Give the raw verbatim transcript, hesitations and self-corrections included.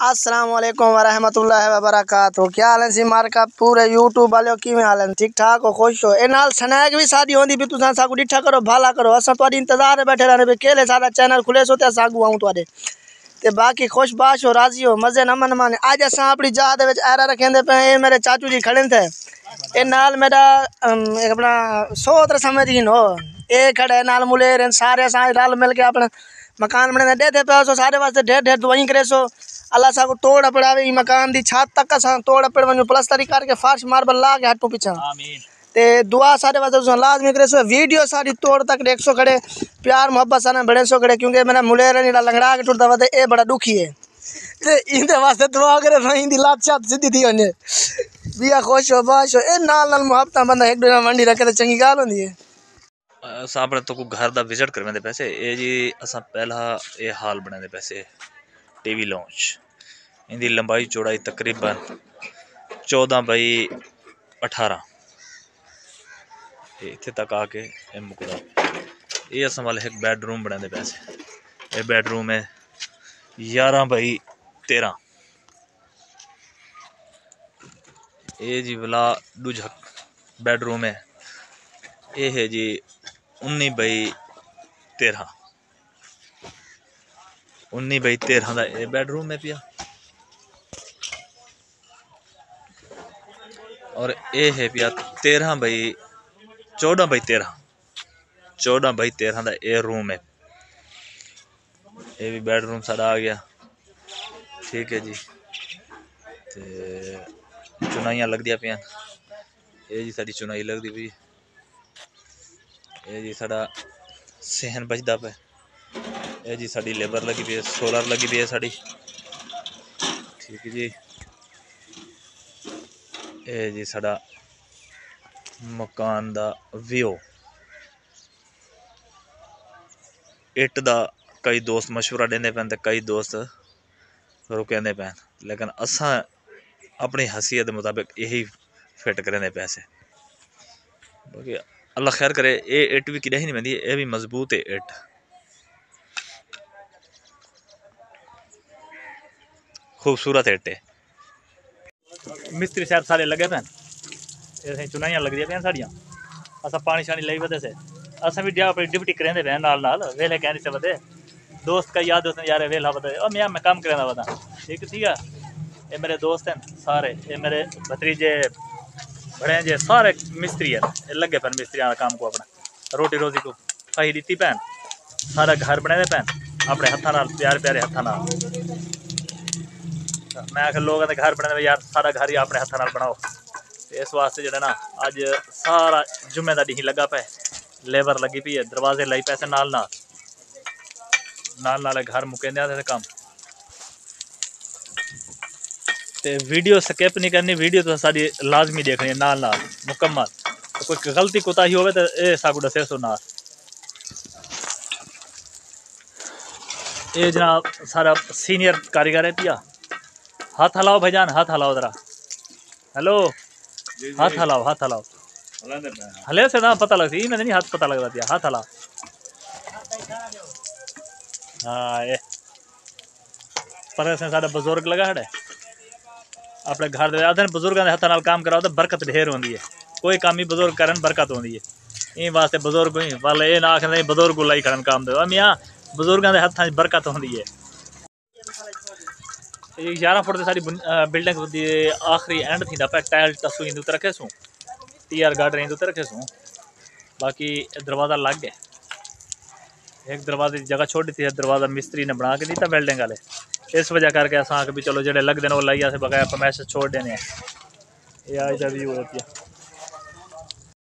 अस्सलाम वालेकुम वरहमतुल्लाहि वबरकातुहू। क्या हाल है सी मारका पूरे यूट्यूब वाले की हाल है? ठीक ठाक हो, खुश हो? ए नाल स्नैक भी शादी होंदी भी तुसा साकू डिठा करो, भाला करो। असा तुहाडी इंतजार में बैठे रहने भी केले सारा चैनल खुले सो ते साकू आऊं तुहाडे ते बाकी खुश बाश हो, राजी हो, मजे न मन माने। आज असा अपनी जहा दे विच ऐरा रखेंदे पे। ए मेरे चाचू जी खड़े थे, ए नाल मेरा अपना सोत्र समझ हो, ए खड़े नाल मुलेर सारे असा रल मिल के अपना मकान बने दे दे पे सो सारे वास्ते ढेर ढेर दुआई करे सो। अल्लाह साकू तोड़ पड़ावे, मकान दी छत तक असा तोड़ पड़ वनो, प्लस्तरी करके फर्श मार्बल ला के हटू पीछा आमीन ते दुआ सारे वास्ते तुसा लाजमी करे सो। वीडियो सारी तोड़ तक देख सो खड़े, प्यार मोहब्बत सारे बड़े सो खड़े, क्योंकि मेरा मुलेर जेड़ा लंगड़ा के टुरदा वा ए बड़ा दुखी है ते इंदे वास्ते दुआ करे भाई दी लात छत सीधी थी होने बिया खुश हो बाश हो। ए नाल नाल मोहब्बत बंदा एक दूसरे मंडी रखे ते चंगी गाल होंदी है। सामने तो को घर दा विजिट करवाने पैसे ए जी असा पहला ये हाल बनाने पैसे टीवी लॉन्च। इनकी लंबाई चौड़ाई तकरीबन चौदह बाई अठारह इतने तक आके मुकदा। ये असा वाले एक बैडरूम बनाने पैसे, ये बैडरूम है ग्यारह बाई तेरह। ये जी वाला दूजा बैडरूम है, ये है जी उन्नी बाई तेरह उन्नी बाई तेरह का ये बैडरूम है पिया। और ये है पिया तेरह बाई चौदह बाई तेरह चौदह बाई तेरह का ये रूम है। ये भी बेडरूम सारा आ गया, ठीक है जी। ते चुनाइयां लगदियां पियां, ये जी साडी चुनाई लगदी पई, ये जी साडा सहन बचदा पे, ये जी साडी लेबर लगी पई है, सोलर लगी पई है साडी, ठीक है जी। ये जी साडा मकान दा व्यू। इट दा कई दोस्त मशवरा देंदे पैन ते कई दोस्त रुकेंदे पैन, लेकिन असा अपनी हसीयत के मुताबिक यही फिट करेंदे पैसे। बाकी अल्लाह खैर करे। ये इट भी किडे ही नहीं बंदी, ये भी मजबूत है इट, खूबसूरत इट है। मिस्त्री साहब सारे लगे पैन, ये चुनाइयां लगदियां पैन साड़ियां। असा पानी शानी लाई वदे से असा भी जा अपनी ड्यूटी करेंदे पैन नाल नाल वेले कहने से वदे दोस्त का याद होते यार वेला वदे ओ मैं मैं काम करेंदा वदा, ठीक ठीक है। ये मेरे दोस्त हैं सारे, ये मेरे भतीजे बड़े जे सारे मिस्त्री है, ये लगे पैन मिस्त्री काम को अपना रोटी रोजी को कही दी पैन। सारा घर बनाए पैन अपने हथा नाल, प्यारे प्यारे हथा नाल। मैं आखिर लोगों के घर बनाने यार सारा घर ही अपने हथा नाल बनाओ, इस वास्ते जो ना अज सारा जुम्मे का डी लगा पे, लेबर लगी पी है, दरवाजे लाई पैसे नाल नाल नाल नाल घर मुकेंदे काम। ते वीडियो स्किप नहीं करनी, वीडियो तो सारी लाजमी देखनी है नाल नाल मुकम्मल। तो कोई गलती कोताही होवे तो ये साकू दसे सो नाल। ये जनाब सारा सीनियर कारीगर है पिया, हाथ हलाओ भाईजान, हाथ हलाओ जरा, हेलो हाथ हलाओ, हाथ हलाओ हले से ना पता लगती मैं नहीं हाथ पता लगता पिया, हाथ हलाओ। हाँ ये पर सारा बुजुर्ग लगा है अपने घर दे आते बुजुर्गों के हथा नाल काम कराओ तो बरकत ढेर होंदी है। कोई काम ही बुजुर्ग करन बरकत होंदी है, इन वास्ते बुजुर्ग ही वाले ये ना आखने बुजुर्ग लाई करन काम दे मियाँ, बुजुर्गों के हथा बरकत होंदी है। ये ग्यारह फुट सारी बिल्डिंग दी आखिरी एंड थी पे टाइल टसू इंदू ते रखे सूँ, टी आर गार्डन इंदू ते रखे सूँ। बाकी दरवाज़ा लग गया, एक दरवाजे की जगह छोड़ी थी, दरवाज़ा मिस्त्री ने बना के दिता बिल्डिंग वाले, इस वजह करके अस भी चलो जो लगते हैं वो लाइया से बगैर फरमैश छोड़ देने। ये आज व्यू होती है।